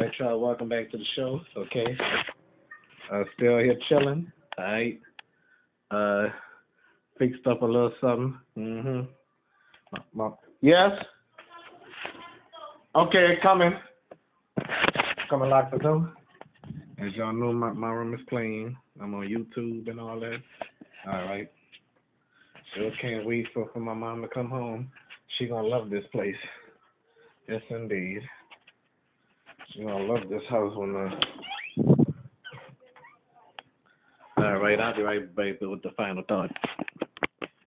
Alright, y'all, welcome back to the show. Okay. Still here chilling. Alright. Uh, fixed up a little something. Yes? Okay, coming. Coming lock the door. As y'all know, my room is clean. I'm on YouTube and all that. Alright. Still can't wait for my mom to come home. She gonna love this place. Yes, indeed. She gonna love this house when Alright, I'll be right back with the final thought.